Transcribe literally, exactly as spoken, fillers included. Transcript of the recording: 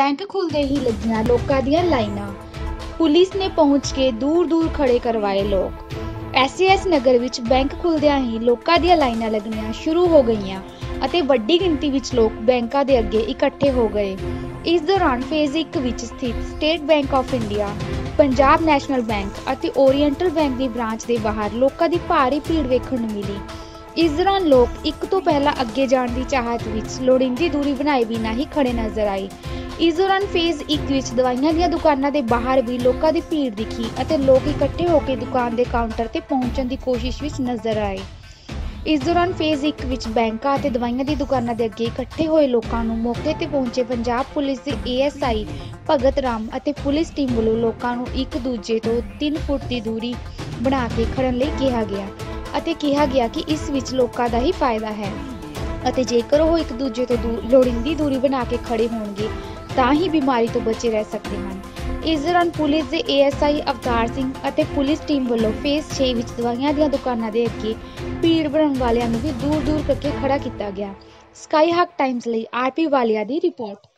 Bank खुलते ही लगियां लोकां दीयां लाइनां। पुलिस ने पहुंच के दूर दूर खड़े करवाए लोग। एस ए एस नगर विच बैंक खुलदियां ही लोकां दीयां लाइनां लगणियां शुरू हो गईयां ਅਤੇ ਵੱਡੀ ਗਿਣਤੀ ਵਿੱਚ ਲੋਕ ਬੈਂਕਾਂ ਦੇ ਅੱਗੇ ਇਕੱਠੇ ਹੋ ਗਏ। ਇਸ ਦੌਰਾਨ ਫੇਜ਼ ਇੱਕ ਵਿੱਚ ਸਥਿਤ State Bank of India, Punjab National Bank ਅਤੇ ਓਰੀਐਂਟਲ ਬੈਂਕ ਦੀ ਬ੍ਰਾਂਚ ਦੇ ਬਾਹਰ ਲੋਕਾਂ ਦੀ ਭਾਰੀ ਭੀੜ ਵੇਖਣ ਨੂੰ ਮਿਲੀ। ਇਸ ਦੌਰਾਨ ਲੋਕ ਇੱਕ ਤੋਂ ਪਹਿਲਾਂ ਅੱਗੇ ਜਾਣ ਦੀ ਚਾਹਤ ਵਿੱਚ ਲੋੜੀਂਦੀ ਦੂਰੀ ਬਣਾਏ ਬਿਨਾਂ ਹੀ ਖੜੇ ਨਜ਼ਰ ਆਏ। ਇਸ ਦੌਰਾਨ ਫੇਜ਼ ਇੱਕ ਵਿੱਚ ਦਵਾਈਆਂ ਦੀਆਂ ਦੁਕਾਨਾਂ ਦੇ ਬਾਹਰ ਵੀ ਲੋਕਾਂ ਦੀ ਭੀੜ ਦਿਖੀ ਅਤੇ ਲੋਕ ਇਕੱਠੇ ਹੋ ਕੇ ਦੁਕਾਨ ਦੇ ਕਾਊਂਟਰ ਤੇ ਪਹੁੰਚਣ ਦੀ ਕੋਸ਼ਿਸ਼ ਵਿੱਚ ਨਜ਼ਰ ਆਏ। ਇਸ ਦੌਰਾਨ ਫੇਜ਼ ਇੱਕ ਵਿੱਚ ਬੈਂਕਾਂ ਅਤੇ ਦਵਾਈਆਂ ਦੀ ਦੁਕਾਨਾਂ ਦੇ ਅੱਗੇ ਇਕੱਠੇ ਹੋਏ ਲੋਕਾਂ ਨੂੰ ਮੌਕੇ ਤੇ ਪਹੁੰਚੇ ਪੰਜਾਬ ਪੁਲਿਸ ਦੇ ਏ ਐਸ ਆਈ ਭਗਤ ਰਾਮ ਅਤੇ ਪੁਲਿਸ ਟੀਮ ਵੱਲੋਂ ਲੋਕਾਂ ਨੂੰ ਇੱਕ ਦੂਜੇ ਤੋਂ ਤਿੰਨ ਫੁੱਟ ਦੀ ਦੂਰੀ ਬਣਾ ਕੇ ਖੜਨ ਲਈ ਕਿਹਾ ਗਿਆ ਅਤੇ ਕਿਹਾ ਗਿਆ ਕਿ ਇਸ ਵਿੱਚ ਲੋਕਾਂ ਦਾ ਹੀ ਫਾਇਦਾ ਹੈ ਅਤੇ ਜੇਕਰ ਉਹ ਇੱਕ ਦੂਜੇ ਤੋਂ ਲੋੜੀਂਦੀ ਦੂਰੀ ਬਣਾ ਕੇ ਖੜੇ ਹੋਣਗੇ ਤਾਂ ਹੀ ਬਿਮਾਰੀ ਤੋਂ ਬਚੇ ਰਹਿ ਸਕਦੇ ਹਨ। ਇਸ ਦੌਰਾਨ ਪੁਲਿਸ ਦੇ A S I Avtar Singh ਅਤੇ ਪੁਲਿਸ ਟੀਮ ਵੱਲੋਂ ਫੇਜ਼ ਛੇ ਵਿੱਚ ਦਵਾਈਆਂ ਦੀਆਂ ਦੁਕਾਨਾਂ ਦੇ ਅੱਗੇ ਭੀੜ ਬਣਾਉਣ ਵਾਲਿਆਂ ਨੂੰ ਵੀ ਦੂਰ ਦੂਰ ਕਰਕੇ ਖੜਾ ਕੀਤਾ ਗਿਆ। ਸਕਾਈ ਹੱਕ ਟਾਈਮਜ਼ ਲਈ ਆਰ ਪੀ ਵਾਲੀਆ ਦੀ ਰਿਪੋਰਟ।